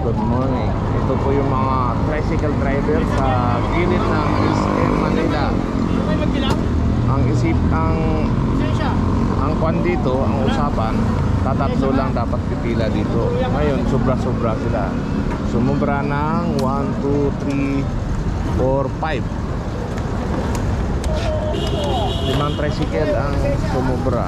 Good morning. Ito po yung mga tricycle driver sa gilid ng SM Manila. Ang kwan dito, ang usapan, tatatlo lang dapat pipila dito. Ngayon, sobra-sobra sila. Sumubra ng 1, 2, 3, 4, 5. 5 tricycle ang sumubra.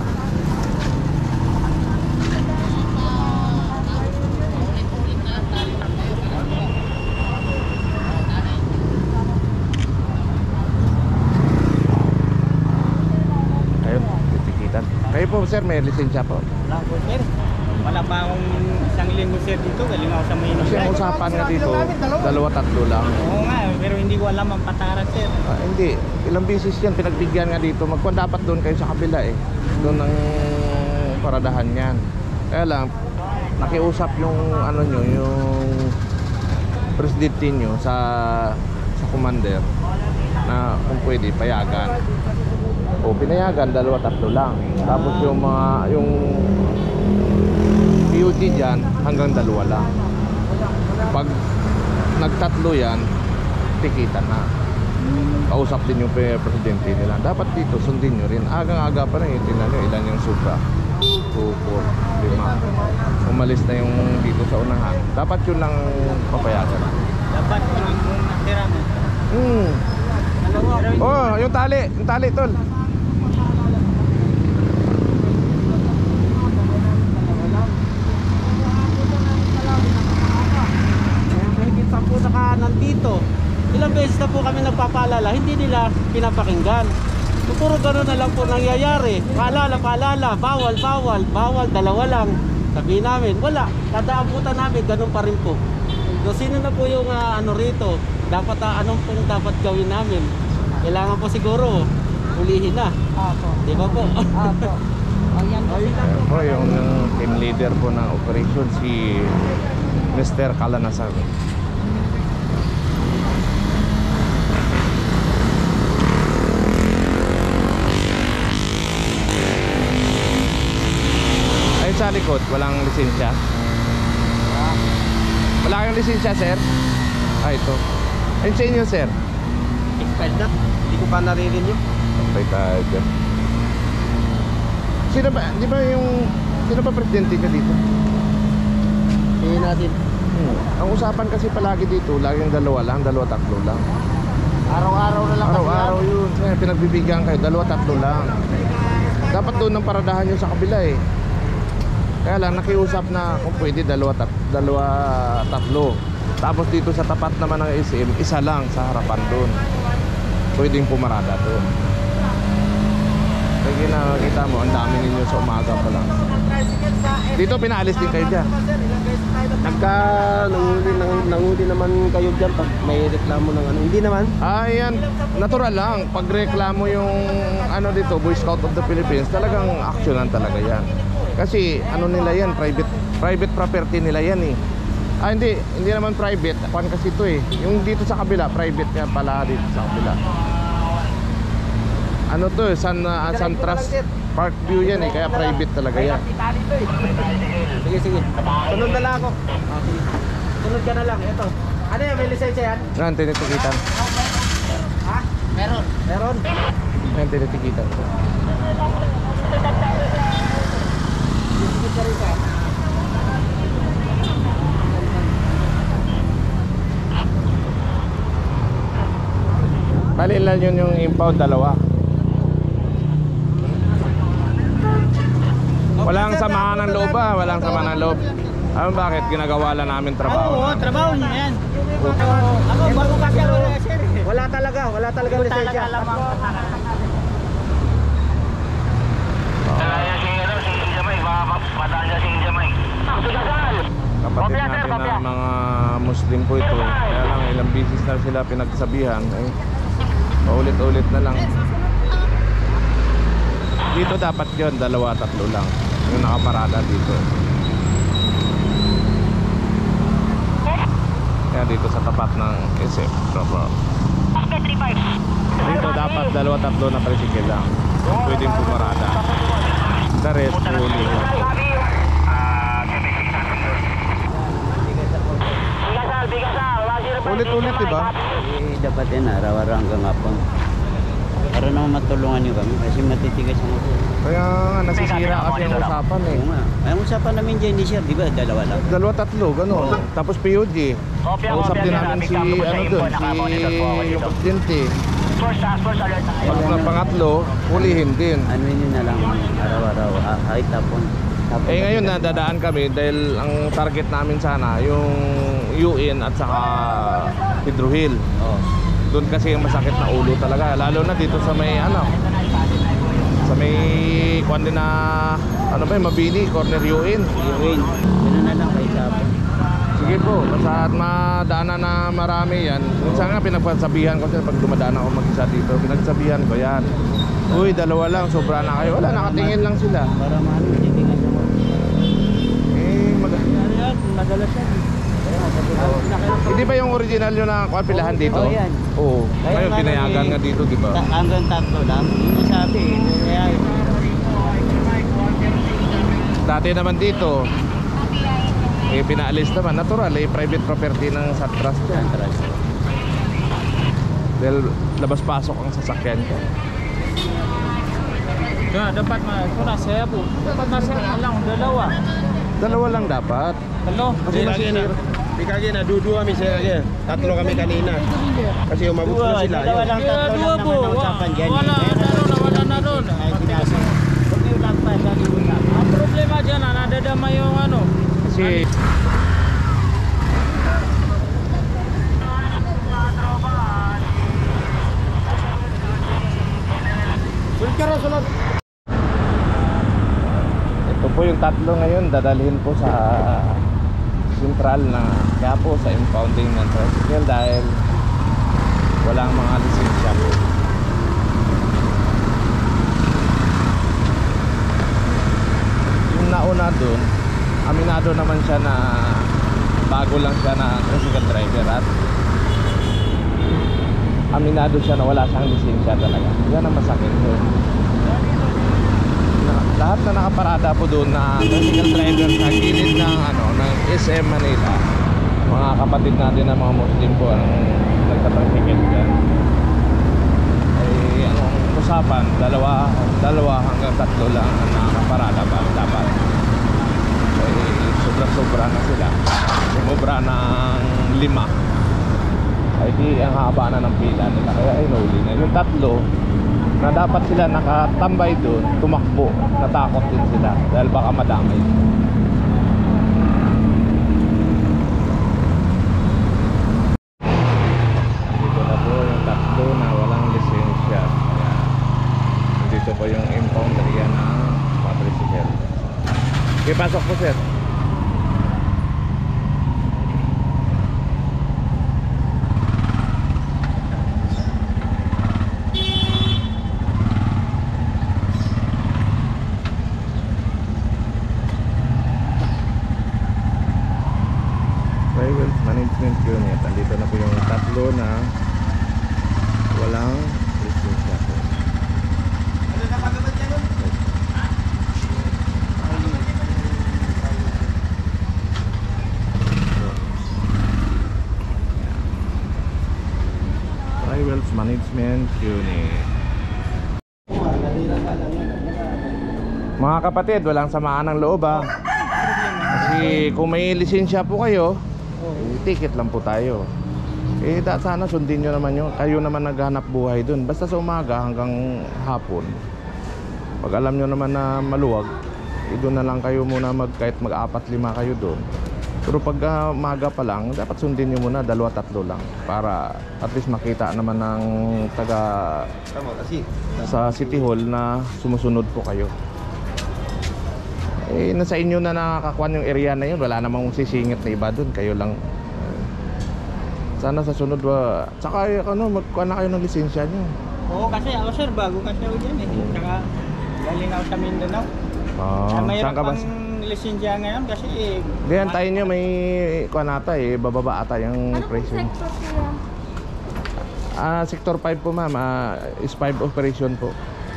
Kayo po sir, may lisensya po? Wala po sir. Wala pa akong isang linggo sir dito. Galing ako sa Maynila. Kasi ang usapan nga dito, 2-3 lang. Oo nga, pero hindi ko alam ang pataran sir. Hindi, ilang beses yan pinagbigyan nga dito. Magkuhan dapat doon kayo sa kabila eh. Doon ang paradahan yan. Kaya lang, nakiusap yung ano nyo, yung presidente nyo sa commander na kung pwede payagan. O pinayagan, 2-3 lang. Tapos yung mga yung PUD dyan hanggang 2 lang. Pag nagtatlo yan, tikitan na. Kausap din yung presidente nila. Dapat dito sundin nyo rin. Agang-aga pa rin. Tingnan nyo ilan yung suka. 2, 4, 5. Umalis na yung dito sa unahan. Dapat yun lang papayagan. Dapat yung natira mo. Oh, yung tali tol. Nandito ilang beses na po kami nagpapaalala, hindi nila pinapakinggan. Puro gano'n na lang po nangyayari. Paalala, bawal, 2 lang. Sabihin namin, wala, dadaabutan namin, ganun pa rin po. So sino na po yung ano rito, dapat anong pong dapat gawin namin? Kailangan po siguro ulihin na. Opo. Di ba po? Opo. Ayan po yung team leader po ng operation, si Mr. Kalanasan. Sa likod, walang lisensya. Wala kang lisensya, sir? Ito. Ayun sa inyo, sir. Expired na. Hindi ko pa naririnig yun. Patay tayo dyan. Sino ba, sino ba presidente ka dito? Tingin natin. Ang usapan kasi palagi dito, laging 2 lang, 2-3 lang. Araw-araw na lang. Araw-araw yun. Pinagbibigyan kayo, 2-3 lang. Dapat doon ang paradahan nyo sa kabila eh. Kaya lang nakiusap na kung pwede 2-3. Tapos dito sa tapat naman ng SM, isa lang sa harapan doon. Pwedeng pumarada doon. Sige na, makita mo, ang dami ninyo sa umaga pa lang. Dito pinaalis din kayo dyan. Nanguli naman kayo dyan pag may reklamo ng ano. Hindi naman. Ayan, natural lang. Pag reklamo yung ano dito, Boy Scout of the Philippines, talagang aksyonan talaga yan. Kasi ano nila yan, private property nila yan eh. Hindi naman private. Kuan kasi ito eh. Yung dito sa kabila, private nga pala dito sa kabila. Ano to eh, Sun Trust Park View yan eh, kaya private talaga yan. Sige. Sunod na lang ako. Sige. Sunod ka na lang, ito. Ano yan, may lisensya yan? Yan, tinitikitan. Ha? Meron? Yan, tinitikitan. Bali lang yun yung impound, 2. Walang samahan ng loob ba? Walang samahan ng loob. Ano bakit? Ginagawa lang namin trabaho. Oo, trabaho niya yan. Ako, bago kasi ako na sir. Wala talaga lisensya. Kapatid natin na mga Muslim po ito. Kaya lang ilang beses na sila pinagsabihan. Paulit-ulit na lang. Dito dapat yun, 2-3 lang yung nakaparada dito. Kaya dito sa tapat ng SM dito dapat 2-3 na tricycle lang pwedeng pumarada. The rest huli. Paulit-ulit, di ba? Dapat yan araw-araw hanggang hapon. Para naman matulungan nyo kami kasi matitigas ang ulo. Kaya nga, nasisira kasi ang usapan eh. Oo nga. Ang usapan namin dyan ni Sir, di ba? Dalawa lang. 2-3, gano'n. Tapos POG. Usap din namin si, ano doon, si yung presidente. Pag na pangatlo, hulihin din. Ano yun na lang araw-araw, kahit hapon. Eh ngayon nadadaan kami dahil ang target namin sana yung UN at saka Pedro Hill. Oo. Doon kasi yung masakit na ulo talaga. Lalo na dito sa may ano, sa may kuwan din na ano ba yung Mabini, corner UN. Yun, yun na lang kahit hapon. Sige po, basta madaanan na marami yan. Minsan nga pinagsabihan ko sila pag dumadaan ako mag-isa dito. Pinagsabihan ko yan. Uy, 2 lang, sobra na kayo. Wala, nakatingin lang sila. Para maano, titigas ang ulo. Madalas yan. Hindi ba yung original nyo na pilahan dito? Oo, yan. Oo. Ngayon nga pinayagan kami- nga dito, di ba? Hanggang 3 lang. Yun yung sabi. Kaya, Dati naman dito, eh pinaalis naman. Natural, eh private property ng Satras yan. Dahil labas-pasok ang sasakyan ko. Dapat ito na saya po. Dapat na saya lang, 2. 2 lang dapat. Kasi masisira. Di kagi na, dua kami sa kagi. 3 kami kanina. Kasi umabot na sila. dalawa lang, 3 lang naman ang usapan dyan. Wala na ron. Ay, binasa. Kung yung lang pa sa liwutan. Ang problema dyan, nadadama yung ano. Kasi ito po yung 3 ngayon, dadalhin po sa sentral na Quiapo sa impounding ng tricycle dahil walang mga lisensya po. Yung nauna dun, aminado naman siya na bago lang siya na tricycle driver at aminado siya na wala siyang lisensya talaga. Yan ang masakit doon. Lahat na nakaparada po doon na tricycle driver sa gilid ng ano ng SM Manila, mga kapatid natin na mga Muslim po ang nagtatricycle dyan. Ay ang usapan, dalawa hanggang 3 lang ang nakaparada pa dapat. Ay sobra-sobra na sila. Sumobra ng 5. Ay di ang haba na ng pila nila, kaya ay nahuli na. Yung 3 na dapat sila nakatambay doon, tumakbo, natakot din sila dahil baka madamay. Dito na po yung 3 na walang lisensya. Ayan. Dito po yung impound area ng tricycle. Okay, pasok po sir. Wealth Management Unit. Andito na po yung 3 na walang lisensya po. Wealth Management Unit. Mga kapatid, walang samaan ng loob ha. Kasi kung may lisensya po kayo, ticket lang po tayo. Eh sana sundin nyo naman yun. Kayo naman naghanap buhay dun. Basta sa umaga hanggang hapon. Pag alam nyo naman na maluwag, doon na lang kayo muna kahit mag-4-5 kayo doon. Pero pag umaga pa lang, dapat sundin nyo muna 2-3 lang. Para at least makita naman ng taga sa City Hall na sumusunod po kayo. Eh nasa inyo na nakakakuan yung area na yun. Wala namang sisingit na iba doon. Kayo lang. Sana sa sunod tsaka ano, magkuha na kayo ng lisensya nyo. Oo, kasi ako sir, bago kasi ako dyan eh. Tsaka galing ako sa Mindanao. Saan ka ba? Lisensya ngayon kasi Diyan tayo nyo may kuha nata eh. Bababa ata yung presyo. Sector 5 po ma'am. Is 5 operation po.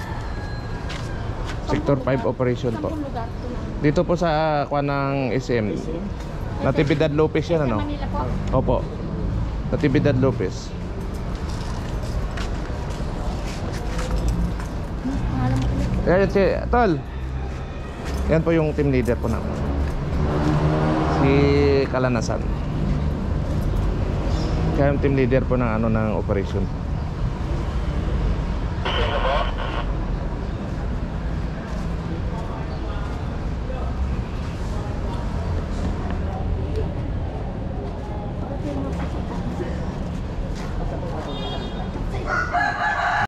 Sector 5 operation po. Dito po sa kuha ng SM. Natividad Lopez yan ano? Manila po. Opo. Natividad Lopez. Ayan si Tol. Yan po yung team leader po namin. Si Kalanasan. Kaya yung team leader po ng ano ng operation.